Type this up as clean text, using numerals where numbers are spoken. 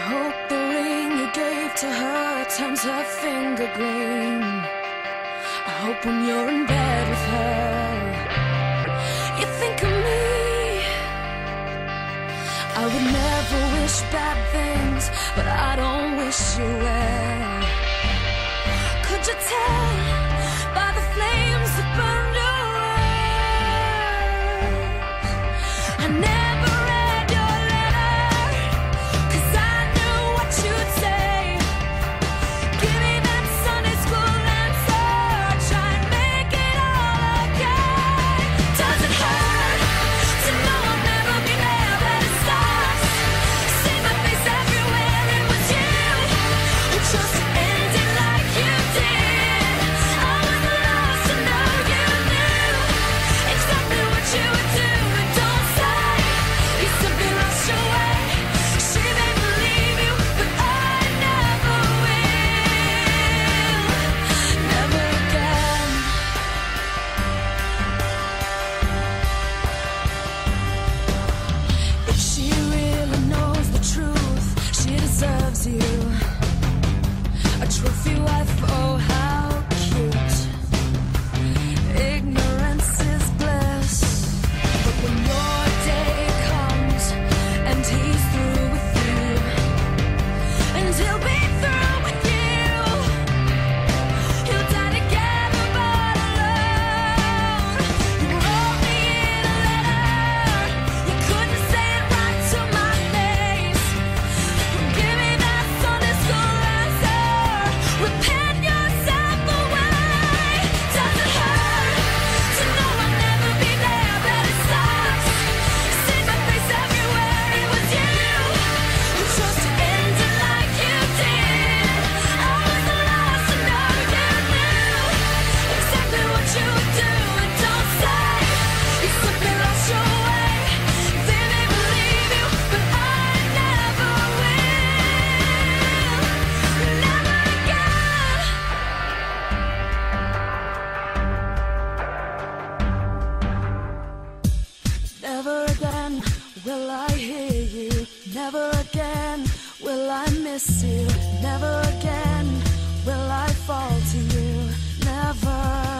hope the ring you gave to her turns her finger green. I hope when you're in bed with her, you think of me. I would never wish bad things, but I don't wish you well. Could you tell by the flames that burned your eyes? I never read your letter, 'cause I knew what you'd say. Give me that Sunday school answer, try and make it all okay. Does it hurt to know I'll never be there, but it sucks? See my face everywhere, it was you who chose to end it like you did. I was lost and now you knew exactly what you would do. And don't say you simply lost your way. She may believe you, but I never will. Never again. If she really knows the truth, she deserves you. A trophy wife, oh how cute. Ignorance is bliss. But when your day comes and he's through with you, and he'll be through with you, you'll die together but alone. You wrote me in a letter, you couldn't say it right to my face. Give me that Sunday school answer, repent yourself away. Does it hurt to know I'll never be there, but it sucks? See my face everywhere, it was you who chose to end it like you did. I was lost and now you knew exactly what you would do. And don't say you simply lost your way. They may believe you, but I never will. Never again. Never again will I hear you. Never again will I miss you. Never again will I fall to you. Never.